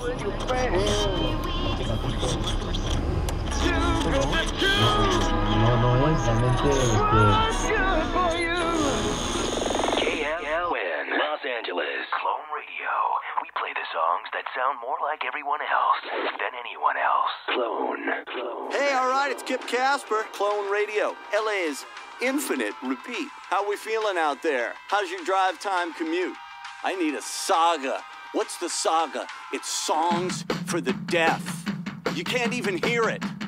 No es realmente KLN, Los Angeles. Clone Radio. We play the songs that sound more like everyone else than anyone else. Clone. Hey, all right, it's Kip Casper, Clone Radio. LA's infinite repeat. How we feeling out there? How's your drive time commute? I need a saga. What's the saga? It's songs for the deaf. You can't even hear it.